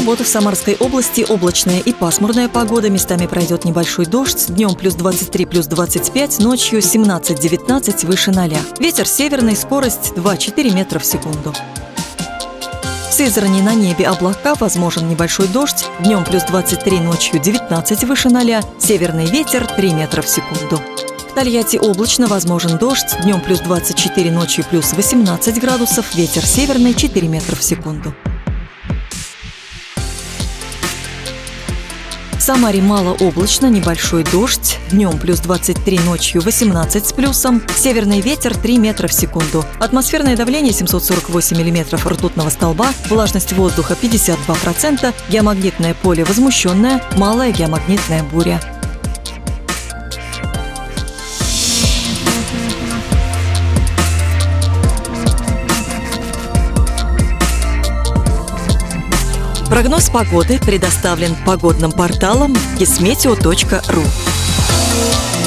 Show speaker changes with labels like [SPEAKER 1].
[SPEAKER 1] субботу в Самарской области облачная и пасмурная погода. Местами пройдет небольшой дождь. Днем плюс 23, плюс 25, ночью 17-19 выше 0. Ветер северный, скорость 2-4 метра в секунду. В Сызрани на небе облака, возможен небольшой дождь. Днем плюс 23, ночью 19 выше 0. Северный ветер 3 метра в секунду. В Тольятти облачно, возможен дождь. Днем плюс 24, ночью плюс 18 градусов. Ветер северный 4 метра в секунду. В Самаре малооблачно, небольшой дождь. Днем плюс 23, ночью 18 с плюсом. Северный ветер 3 метра в секунду. Атмосферное давление 748 миллиметров ртутного столба. Влажность воздуха 52%. Геомагнитное поле возмущенное. Малая геомагнитная буря. Прогноз погоды предоставлен погодным порталом Gizmeteo.ru.